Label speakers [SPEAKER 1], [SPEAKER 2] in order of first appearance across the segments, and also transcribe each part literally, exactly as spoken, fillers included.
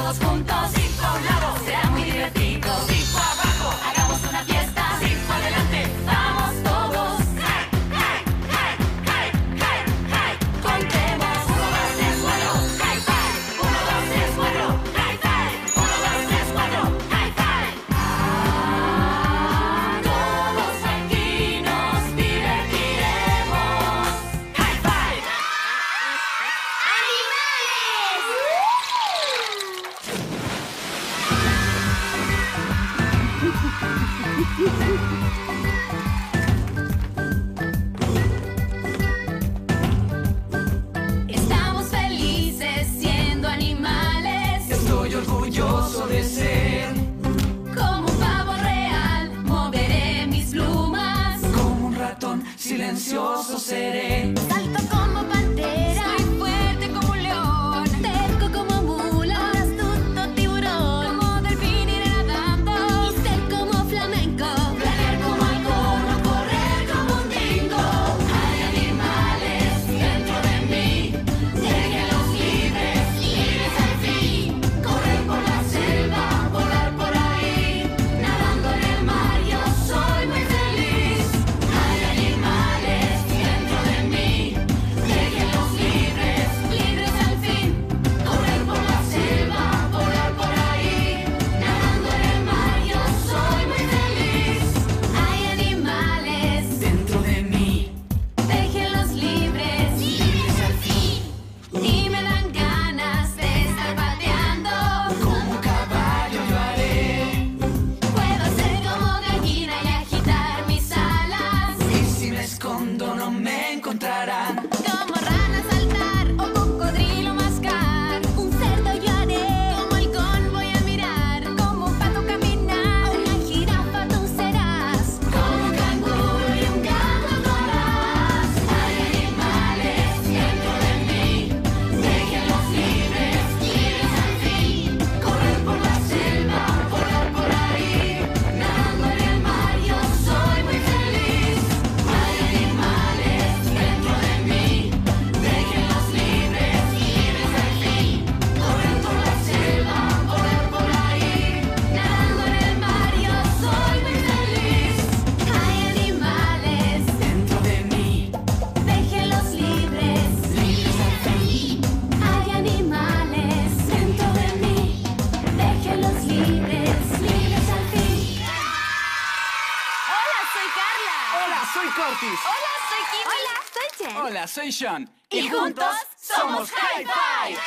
[SPEAKER 1] todos juntos. Cinco a un lado, será muy divertido. Cinco abajo, hagamos una fiesta. Cinco adelante, vamos todos. Hey, hey, hey, hey, hey, hey. Contemos. Uno, dos, tres, cuatro. High five. Uno, dos, tres, cuatro. High five. Uno, dos, tres, cuatro. High five. Ah, todos aquí nos divertiremos. High five. Estamos felices siendo animales.
[SPEAKER 2] Estoy orgulloso de ser
[SPEAKER 1] Como un pavo real, moveré mis plumas.
[SPEAKER 2] como un ratón, silencioso seré.
[SPEAKER 1] Salto como pantera. Soy fuerte como un león. Terco como mula. Astuto tiburón. Como delfín iré nadando. Y ser como flamenco. Planear como halcón o correr como un dingo. Hay animales dentro de mí. Déjenlos libres, libres al fin. Correr por la selva, volar por ahí. Nadando en el mar, yo soy muy feliz. Hay animales dentro de mí. Déjenlos libres, libres al fin. Correr por la selva, volar por ahí. Nadando en el mar, yo soy muy feliz. Hay animales
[SPEAKER 2] Dentro de mí,
[SPEAKER 1] déjenlos libres, libres al fin. Y me dan ganas de estar pateando.
[SPEAKER 2] como caballo yo haré.
[SPEAKER 1] Puedo ser como gallina y agitar mis alas.
[SPEAKER 2] Y si me escondo no me encontrarán.
[SPEAKER 1] Como rana saltar o cocodrilo mascar. Un cerdo yo haré. Como halcón voy a mirar. Como un pato caminar. Una jirafa tú serás. Como un canguro y un gato tú harás. Hay animales dentro de mí. Déjenlos libres, libres al fin. Correr por la selva, volar por ahí. Nadando en el mar, yo soy muy feliz. Hay animales dentro de mí. Déjenlos libres, libres al fin. Correr por la selva, volar por ahí. Nadando en el mar, yo soy muy feliz. Hay animales
[SPEAKER 2] Dentro de mí,
[SPEAKER 1] déjenlos libres, libres al fin. Hay animales dentro de mí. Déjenlos libres, libres al fin. Hola, soy Carla.
[SPEAKER 2] hola, soy Curtis.
[SPEAKER 1] Hola, soy Kim. Hola, soy Jen.
[SPEAKER 2] Hola, soy Sean.
[SPEAKER 1] Y juntos somos High Five.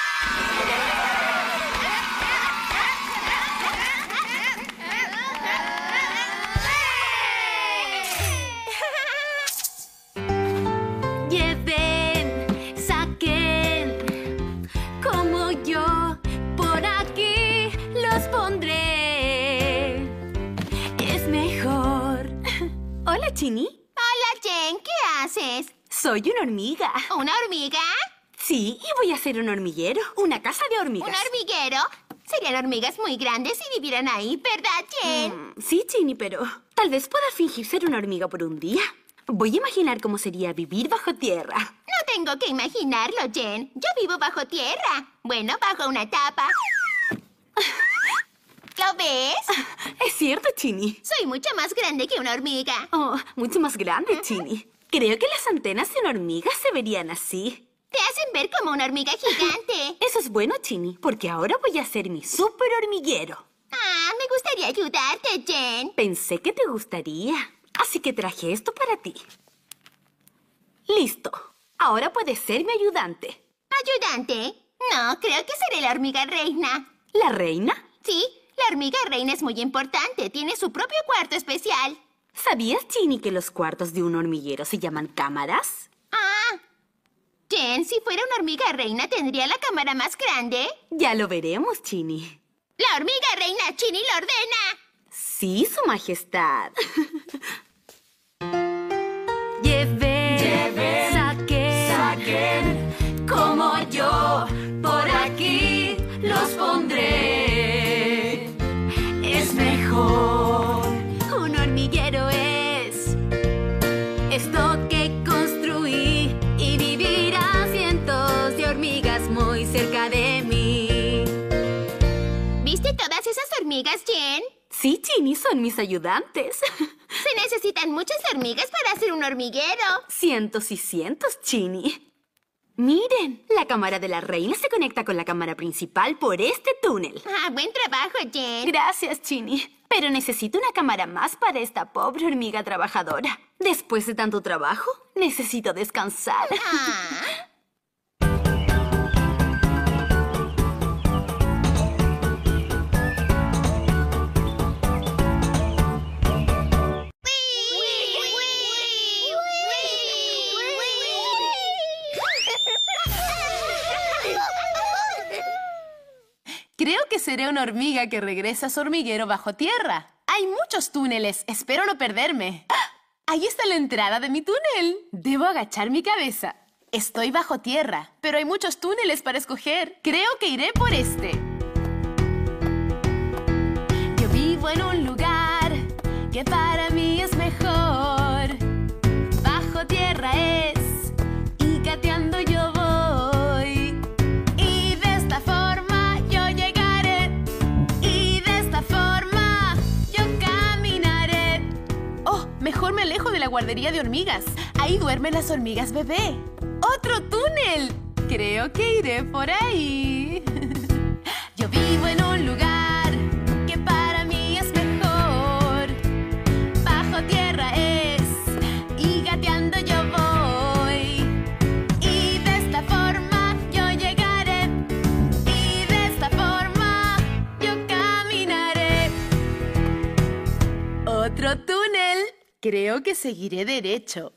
[SPEAKER 1] Lleven, saquen, como yo, por aquí los pondré. Es mejor. Hola, Chini.
[SPEAKER 3] Hola, Jen, ¿qué haces?
[SPEAKER 1] Soy una hormiga.
[SPEAKER 3] ¿Una hormiga?
[SPEAKER 1] Sí, y voy a hacer un hormiguero. Una casa de hormigas.
[SPEAKER 3] ¿Un hormiguero? Serían hormigas muy grandes si vivieran ahí, ¿verdad, Jen?
[SPEAKER 1] Mm, sí, Chini, pero tal vez pueda fingir ser una hormiga por un día. Voy a imaginar cómo sería vivir bajo tierra.
[SPEAKER 3] No tengo que imaginarlo, Jen. Yo vivo bajo tierra. Bueno, bajo una tapa. ¿Lo ves?
[SPEAKER 1] Es cierto, Chini.
[SPEAKER 3] Soy mucho más grande que una hormiga.
[SPEAKER 1] Oh, mucho más grande, Chini. Creo que las antenas de una hormiga se verían así.
[SPEAKER 3] Te hacen ver como una hormiga gigante.
[SPEAKER 1] Eso es bueno, Chini, porque ahora voy a hacer mi súper hormiguero.
[SPEAKER 3] Ah, me gustaría ayudarte, Jen.
[SPEAKER 1] Pensé que te gustaría, así que traje esto para ti. Listo. Ahora puedes ser mi ayudante.
[SPEAKER 3] ¿Ayudante? No, creo que seré la hormiga reina.
[SPEAKER 1] ¿La reina?
[SPEAKER 3] Sí, la hormiga reina es muy importante. Tiene su propio cuarto especial.
[SPEAKER 1] ¿Sabías, Chini, que los cuartos de un hormiguero se llaman cámaras?
[SPEAKER 3] Ah. Jen, si fuera una hormiga reina, ¿tendría la cámara más grande?
[SPEAKER 1] Ya lo veremos, Chini.
[SPEAKER 3] La hormiga reina Chini lo ordena.
[SPEAKER 1] Sí, Su Majestad. Lleven,
[SPEAKER 2] Lleven,
[SPEAKER 1] saquen,
[SPEAKER 2] saquen,
[SPEAKER 1] como yo, por aquí los pondré. Es mejor. Un hormiguero es esto que construí y vivirán cientos de hormigas muy cerca de mí.
[SPEAKER 3] hormigas, Jen?
[SPEAKER 4] Sí, Ginny, son mis ayudantes.
[SPEAKER 3] Se necesitan muchas hormigas para hacer un hormiguero.
[SPEAKER 4] Cientos y cientos, Ginny. Miren, la cámara de la reina se conecta con la cámara principal por este túnel.
[SPEAKER 3] Ah, buen trabajo, Jen.
[SPEAKER 4] Gracias, Ginny. Pero necesito una cámara más para esta pobre hormiga trabajadora. Después de tanto trabajo, necesito descansar.
[SPEAKER 3] Ah.
[SPEAKER 5] Creo que seré una hormiga que regresa a su hormiguero bajo tierra. Hay muchos túneles. Espero no perderme. ¡Ah! Ahí está la entrada de mi túnel. Debo agachar mi cabeza. Estoy bajo tierra, pero hay muchos túneles para escoger. Creo que iré por este. Yo vivo en un lugar que para mí es mejor. Bajo tierra es, y gateando yo voy. Y de esta forma yo llegaré. Y de esta forma yo caminaré. Oh, mejor me alejo de la guardería de hormigas. Ahí duermen las hormigas bebé. ¡Otro túnel! Creo que iré por ahí. Yo vivo en un lugar que para mí es mejor. Bajo tierra es, y gateando yo voy. Y de esta forma yo llegaré. Y de esta forma yo caminaré. Otro túnel. Creo que seguiré derecho.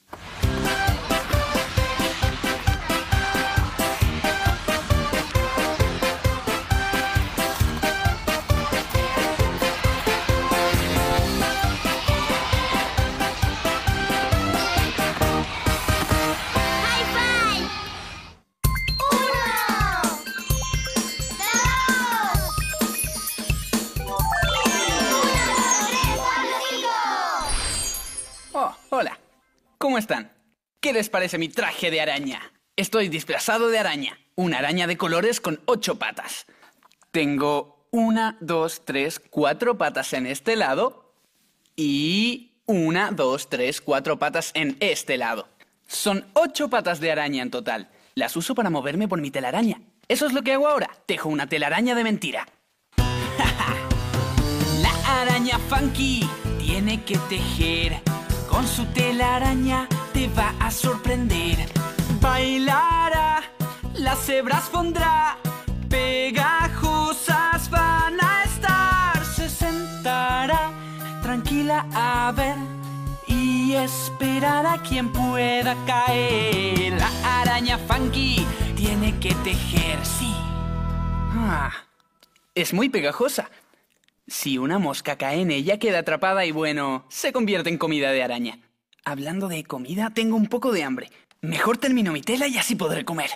[SPEAKER 2] Oh, hola. ¿Cómo están? ¿Qué les parece mi traje de araña? Estoy disfrazado de araña. Una araña de colores con ocho patas. Tengo una, dos, tres, cuatro patas en este lado. Y una, dos, tres, cuatro patas en este lado. Son ocho patas de araña en total. Las uso para moverme por mi telaraña. Eso es lo que hago ahora. Tejo una telaraña de mentira. La araña funky tiene que tejer. Con su telaraña te va a sorprender. Bailará, las hebras pondrá, pegajosas van a estar. Se sentará tranquila a ver y esperar a quien pueda caer. La araña funky tiene que tejer, sí. Ah, es muy pegajosa. Si una mosca cae en ella, queda atrapada y, bueno, se convierte en comida de araña. Hablando de comida, tengo un poco de hambre. Mejor termino mi tela y así podré comer.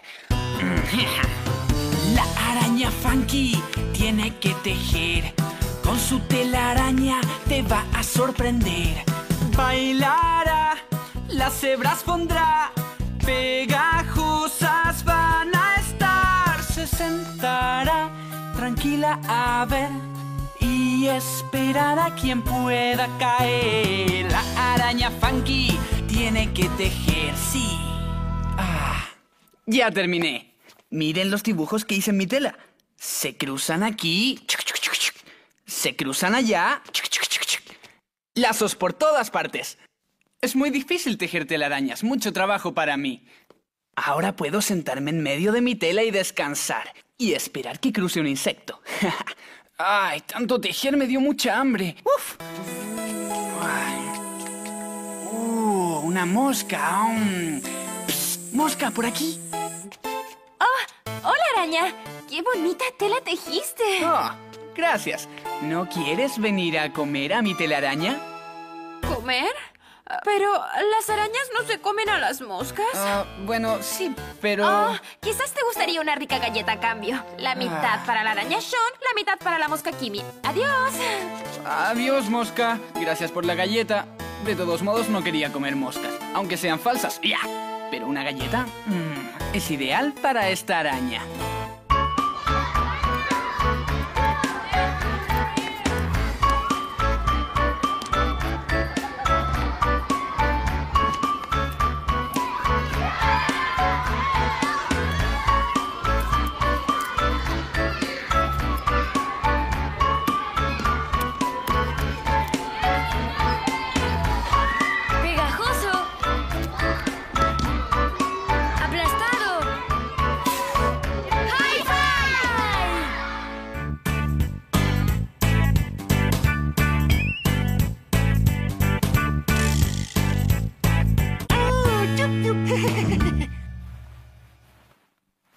[SPEAKER 2] La araña funky tiene que tejer. Con su telaraña te va a sorprender. Bailará, las hebras pondrá, pegajosas van a estar. Se sentará tranquila a ver y esperar a quien pueda caer. La araña funky tiene que tejer, sí. Ah, ya terminé. Miren los dibujos que hice en mi tela. Se cruzan aquí. Se cruzan allá. Lazos por todas partes. Es muy difícil tejer telarañas. Mucho trabajo para mí. Ahora puedo sentarme en medio de mi tela y descansar. Y esperar que cruce un insecto. Ay, tanto tejer me dio mucha hambre. Uf. Ay. Uh, una mosca. Um. Psst, mosca, por aquí.
[SPEAKER 4] ¡Oh! ¡Hola, araña! ¡Qué bonita tela tejiste!
[SPEAKER 2] Oh, gracias. ¿No quieres venir a comer a mi telaraña?
[SPEAKER 4] ¿Comer? Pero las arañas no se comen a las moscas.
[SPEAKER 2] Uh, bueno, sí, pero...
[SPEAKER 4] Oh, quizás te gustaría una rica galleta a cambio. La mitad
[SPEAKER 2] Ah.
[SPEAKER 4] para la araña Sean, la mitad para la mosca Kimi. ¡Adiós!
[SPEAKER 2] Adiós, mosca. Gracias por la galleta. De todos modos, no quería comer moscas, aunque sean falsas. ¡Ya! Pero una galleta mm, es ideal para esta araña.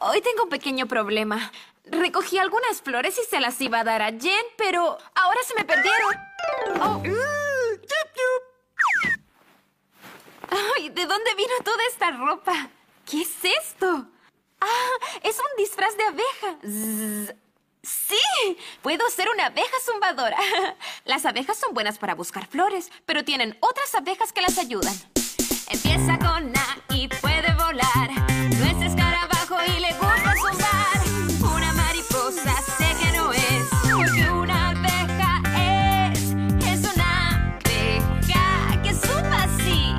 [SPEAKER 5] Hoy tengo un pequeño problema. Recogí algunas flores y se las iba a dar a Jen, pero ahora se me perdieron. Oh. Ay, ¿de dónde vino toda esta ropa? ¿Qué es esto? Ah, es un disfraz de abeja. Zzz. ¡Sí! Puedo ser una abeja zumbadora. Las abejas son buenas para buscar flores, pero tienen otras abejas que las ayudan. Empieza con A y puede volar. No es escarabajo y le gusta zumbar. Una mariposa sé que no es, porque una abeja es. Es una abeja que zumba así.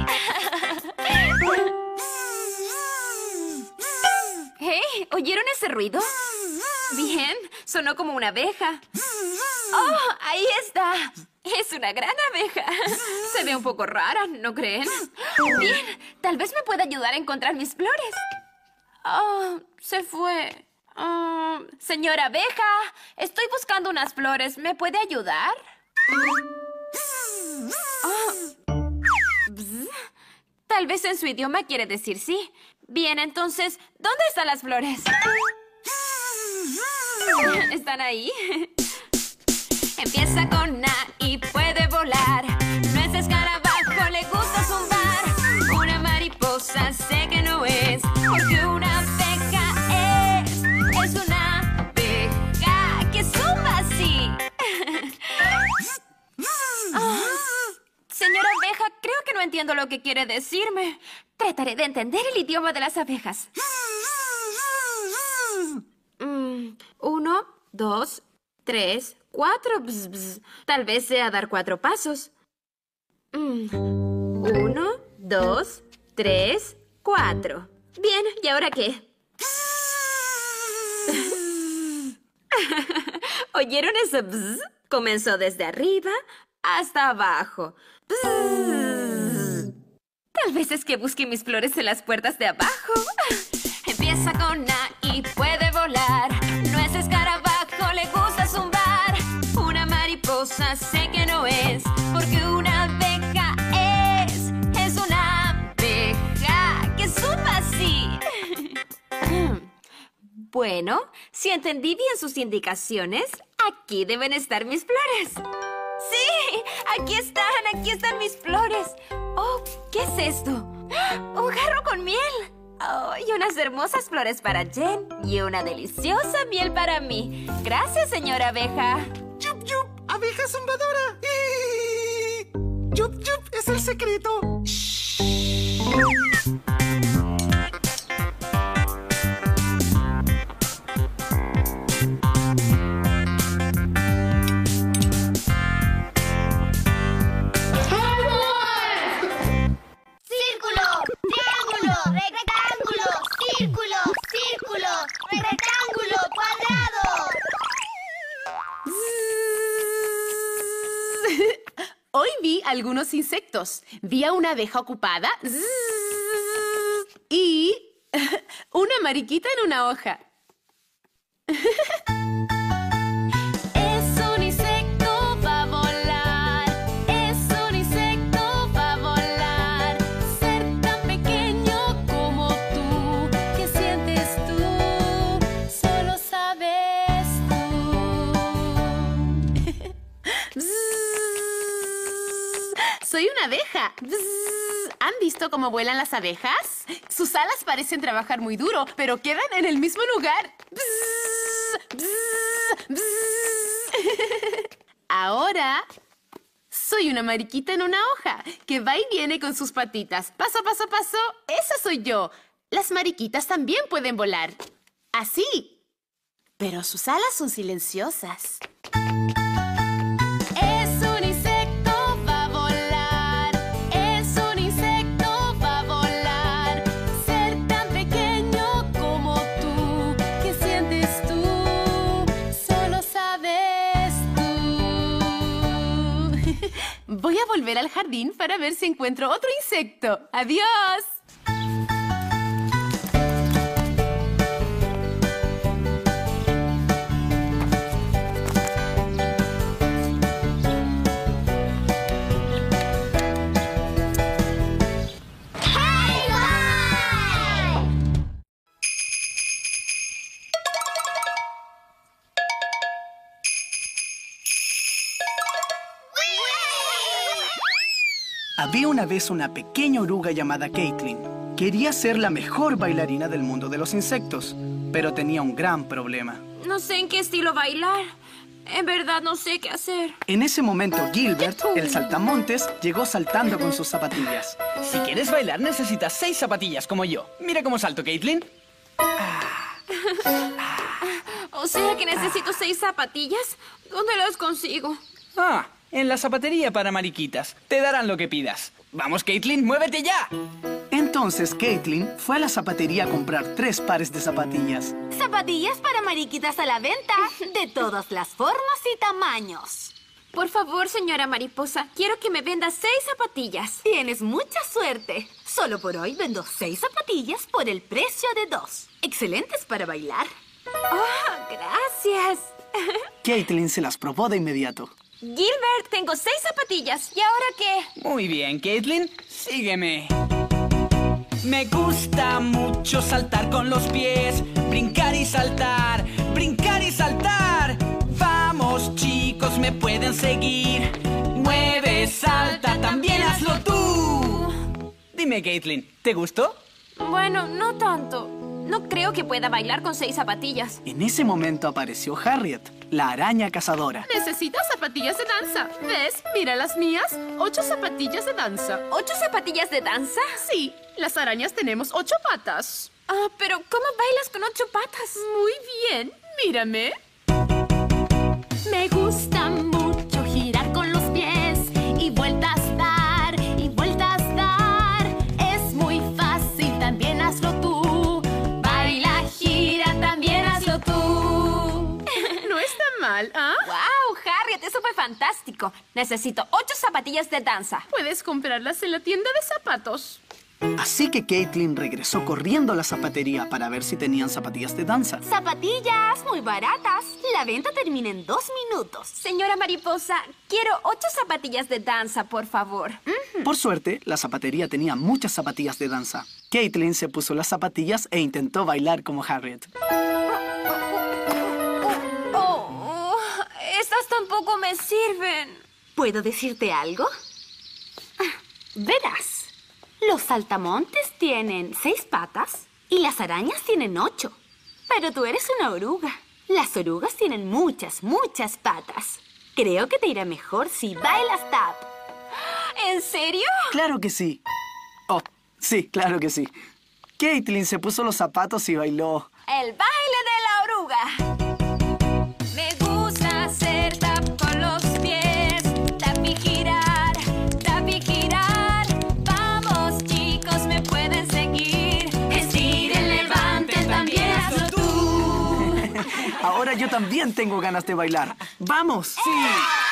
[SPEAKER 5] Hey, ¿oyeron ese ruido? Bien, sonó como una abeja. ¡Oh, ahí está! Es una gran abeja. Se ve un poco rara, ¿no creen? Bien, tal vez me pueda ayudar a encontrar mis flores. Oh, se fue. Oh, señora abeja, estoy buscando unas flores. ¿Me puede ayudar? Oh. Bzz. Tal vez en su idioma quiere decir sí. Bien, entonces, ¿dónde están las flores? ¿Están ahí? Empieza con A y puede volar. No es escarabajo, le gusta zumbar. Una mariposa sé que no es, porque una abeja es. Es una abeja que zumba así. Oh, señora abeja, creo que no entiendo lo que quiere decirme. Trataré de entender el idioma de las abejas. Mm, uno, dos, tres, cuatro. Bzz, bzz. Tal vez sea dar cuatro pasos. Mm. Uno, dos, tres, cuatro. Bien, ¿y ahora qué? ¿Oyeron ese bzz? Comenzó desde arriba hasta abajo. Bzz. Tal vez es que busque mis flores en las puertas de abajo. Empieza con A y puede volar. No es escarabajo, le gusta zumbar. Una mariposa sé que no es, porque una abeja es. Es una abeja que zumba así. Bueno, si entendí bien sus indicaciones, aquí deben estar mis flores. ¡Sí! ¡Aquí están! ¡Aquí están mis flores! Oh, ¿qué es esto? ¡Un jarro con miel! Oh, y unas hermosas flores para Jen y una deliciosa miel para mí. Gracias, señora abeja.
[SPEAKER 6] ¡Yup, yup! ¡Abeja zumbadora! ¡Yup, yup! ¡Es el secreto!
[SPEAKER 7] Hoy vi algunos insectos. Vi a una abeja ocupada y una mariquita en una hoja.
[SPEAKER 5] Es un insecto, va a volar. Es un insecto, va a volar. Ser tan pequeño como tú. ¿Qué sientes tú? Solo sabes tú.
[SPEAKER 7] Soy una abeja. ¿Han visto cómo vuelan las abejas? Sus alas parecen trabajar muy duro, pero quedan en el mismo lugar. Ahora soy una mariquita en una hoja que va y viene con sus patitas. Paso, paso, paso. Esa soy yo. Las mariquitas también pueden volar. Así. Pero sus alas son silenciosas.
[SPEAKER 5] Es un insecto, va a volar. Es un insecto, va a volar. Ser tan pequeño como tú. ¿Qué sientes tú? Solo sabes tú.
[SPEAKER 7] Voy a volver al jardín para ver si encuentro otro insecto. ¡Adiós!
[SPEAKER 8] Había una vez una pequeña oruga llamada Caitlin. Quería ser la mejor bailarina del mundo de los insectos, pero tenía un gran problema.
[SPEAKER 9] No sé en qué estilo bailar. En verdad no sé qué hacer.
[SPEAKER 8] En ese momento, Gilbert, el saltamontes, llegó saltando con sus zapatillas.
[SPEAKER 2] Si quieres bailar, necesitas seis zapatillas como yo. Mira cómo salto, Caitlin.
[SPEAKER 9] O sea que necesito seis zapatillas. ¿Dónde las consigo?
[SPEAKER 2] Ah, en la zapatería para mariquitas. Te darán lo que pidas. Vamos, Caitlin, muévete ya.
[SPEAKER 8] Entonces, Caitlin fue a la zapatería a comprar tres pares de zapatillas.
[SPEAKER 4] Zapatillas para mariquitas a la venta, de todas las formas y tamaños.
[SPEAKER 9] Por favor, señora mariposa, quiero que me venda seis zapatillas.
[SPEAKER 4] Tienes mucha suerte. Solo por hoy vendo seis zapatillas por el precio de dos. Excelentes para bailar.
[SPEAKER 9] ¡Oh, gracias!
[SPEAKER 8] Caitlin se las probó de inmediato.
[SPEAKER 9] Gilbert, tengo seis zapatillas. ¿Y ahora qué?
[SPEAKER 2] Muy bien, Caitlin, sígueme. Me gusta mucho saltar con los pies, brincar y saltar, brincar y saltar. Vamos, chicos, me pueden seguir. Mueve, salta, también hazlo tú. Dime, Caitlin, ¿te gustó?
[SPEAKER 9] Bueno, no tanto. No creo que pueda bailar con seis zapatillas.
[SPEAKER 8] En ese momento apareció Harriet, la araña cazadora.
[SPEAKER 7] Necesitas zapatillas de danza. ¿Ves? Mira las mías. Ocho zapatillas de danza.
[SPEAKER 9] ¿Ocho zapatillas de danza?
[SPEAKER 7] Sí, las arañas tenemos ocho patas.
[SPEAKER 9] Ah, pero ¿cómo bailas con ocho patas?
[SPEAKER 7] Muy bien, mírame. Me gusta mucho girar con los pies y vueltas dar, y vueltas dar. Es muy fácil, también hazlo tú. Baila, gira, también hazlo tú. No está mal, ¿ah?
[SPEAKER 9] ¡Wow, Harriet! Eso fue fantástico. Necesito ocho zapatillas de danza.
[SPEAKER 7] Puedes comprarlas en la tienda de zapatos.
[SPEAKER 8] Así que Caitlin regresó corriendo a la zapatería para ver si tenían zapatillas de danza.
[SPEAKER 4] Zapatillas muy baratas. La venta termina en dos minutos.
[SPEAKER 9] Señora mariposa, quiero ocho zapatillas de danza, por favor.
[SPEAKER 8] Por suerte, la zapatería tenía muchas zapatillas de danza. Caitlin se puso las zapatillas e intentó bailar como Harriet.
[SPEAKER 9] Oh, estas tampoco me sirven.
[SPEAKER 4] ¿Puedo decirte algo? Ah, verás. Los saltamontes tienen seis patas y las arañas tienen ocho. Pero tú eres una oruga. Las orugas tienen muchas, muchas patas. Creo que te irá mejor si bailas tap.
[SPEAKER 9] ¿En serio?
[SPEAKER 8] ¡Claro que sí! Oh, sí, claro que sí. Caitlin se puso los zapatos y bailó.
[SPEAKER 9] ¡El baile de la oruga! Me gusta hacer tap con los pies, tap y girar, tap y girar. Vamos, chicos, me pueden seguir. Estiren, levanten, también hazlo tú.
[SPEAKER 8] Ahora yo también tengo ganas de bailar. ¡Vamos!
[SPEAKER 2] ¡Sí!